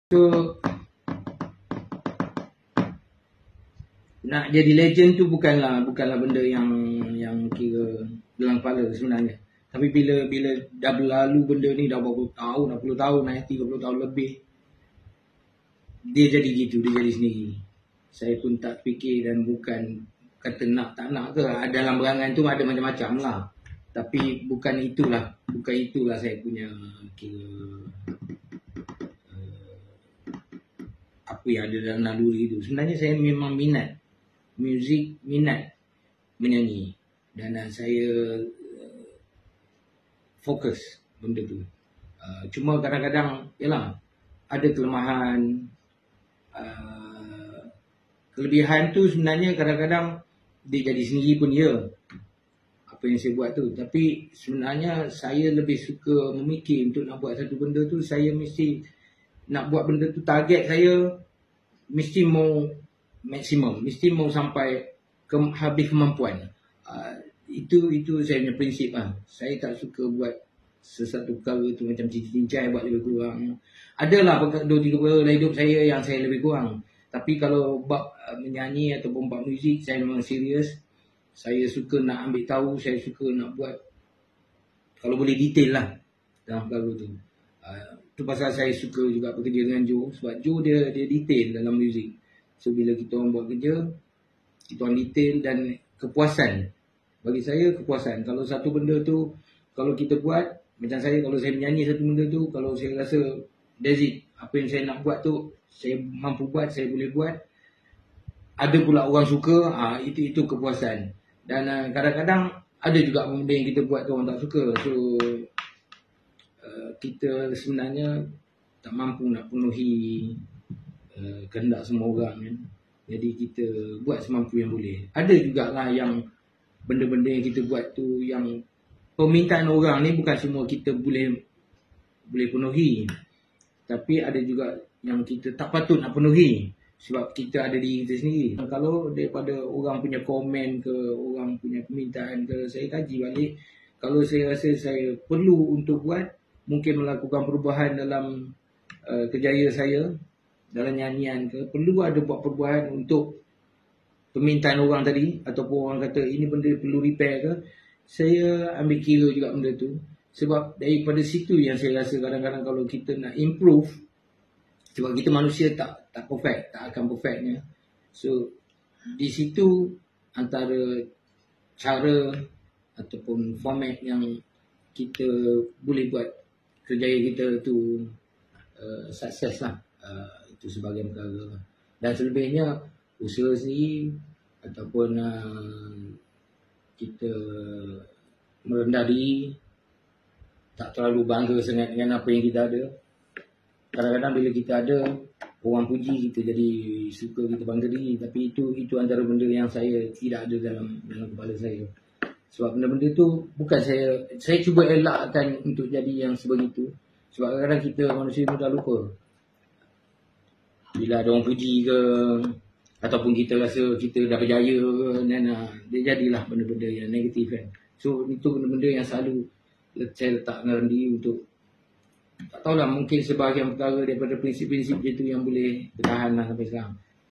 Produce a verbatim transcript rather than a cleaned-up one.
So nak jadi legend tu bukanlah bukanlah benda yang yang kira dalam kepala sebenarnya. Tapi bila bila dah berlalu benda ni dah berapa tahun, enam puluh tahun, tiga puluh tahun lebih, dia jadi gitu, dia jadi sendiri. Saya pun tak fikir dan bukan kata nak tak nak ke. Dalam berangan tu ada macam-macam lah. Tapi bukan itulah, bukan itulah saya punya kira apa yang ada dalam naluri itu. Sebenarnya saya memang minat muzik, minat menyanyi, dan uh, saya uh, fokus benda tu. Uh, cuma kadang-kadang yalah ada kelemahan. Uh, kelebihan tu sebenarnya kadang-kadang dia jadi sendiri pun ya apa yang saya buat tu. Tapi sebenarnya saya lebih suka memikir untuk nak buat satu benda tu. Saya mesti nak buat benda tu, target saya mesti mau maksimum, mesti mau sampai ke habis kemampuan. Uh, itu itu saya punya prinsip lah. Saya tak suka buat sesuatu perkara tu macam cincai buat lebih kurang. Adalah dua tiga perkara dalam hidup saya yang saya lebih kurang. Tapi kalau bab uh, menyanyi ataupun bab muzik, saya memang serius. Saya suka nak ambil tahu, saya suka nak buat kalau boleh detail lah dalam perkara tu. Uh, tu pasal saya suka juga bekerja dengan Joe. Sebab Joe dia dia detail dalam muzik. So bila kita orang buat kerja, kita orang detail dan kepuasan. Bagi saya kepuasan. Kalau satu benda tu, kalau kita buat, macam saya kalau saya menyanyi satu benda tu, kalau saya rasa that's it, apa yang saya nak buat tu, saya mampu buat, saya boleh buat. Ada pula orang suka, ah itu itu kepuasan. Dan uh, kadang-kadang ada juga benda yang kita buat tu orang tak suka. So uh, kita sebenarnya tak mampu nak penuhi uh, kehendak semua orang kan. Jadi kita buat semampu yang boleh. Ada jugalah yang benda-benda yang kita buat tu yang permintaan orang ni bukan semua kita boleh boleh penuhi. Tapi ada juga yang kita tak patut nak penuhi sebab kita ada diri kita sendiri. Kalau daripada orang punya komen ke, orang punya permintaan ke, saya kaji balik. Kalau saya rasa saya perlu untuk buat, mungkin melakukan perubahan dalam uh, kerjaya saya, dalam nyanyian ke, perlu ada buat perubahan untuk permintaan orang tadi, ataupun orang kata ini benda perlu repair ke, saya ambil kira juga benda tu. Sebab daripada situ yang saya rasa kadang-kadang kalau kita nak improve, sebab kita manusia tak tak perfect, tak akan perfectnya. So di situ antara cara ataupun format yang kita boleh buat kerjaya kita tu uh, sukses lah. Uh, itu sebahagian perkara. Dan selebihnya usaha sendiri ataupun uh, kita merendah diri, tak terlalu bangga sangat dengan apa yang kita ada. Kadang-kadang bila kita ada, orang puji kita jadi suka, kita bangga diri. Tapi itu itu antara benda yang saya tidak ada dalam dalam kepala saya. Sebab benda-benda tu bukan saya saya cuba elakkan untuk jadi yang sebegitu. Sebab kadang-kadang kita manusia mudah lupa. Bila ada orang puji ke, ataupun kita rasa kita dah berjaya ke, dan uh, dia jadilah benda-benda yang negatif kan. So itu benda-benda yang selalu saya letak dalam diri untuk, tak tahulah, mungkin sebahagian perkara daripada prinsip-prinsip itu yang boleh bertahan lah sampai sekarang.